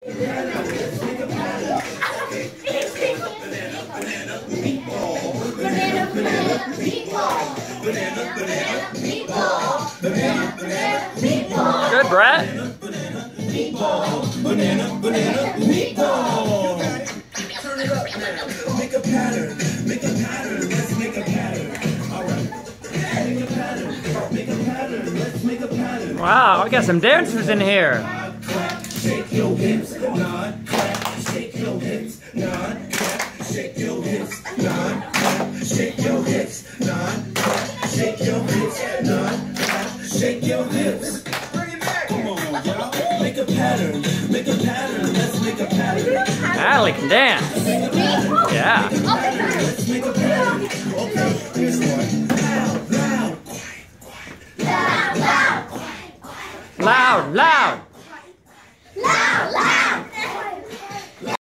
Good, Brett. Banana, meatball. Turn it up now. Make a pattern. Let's make a pattern. All right. Make a pattern. Let's make a pattern. Wow, we got some dancers in here. Clap, shake your hips, nod, clap, shake your hips, nod, clap, shake your hips, nod, clap, shake your hips, nod, clap, shake your hips, nod, clap, shake your hips. Bring it back. Come on, y'all. Make a pattern. Let's make a pattern. Allie can dance. Yeah. Let's make a pattern. Okay, here's one. Loud, quiet. Loud, loud.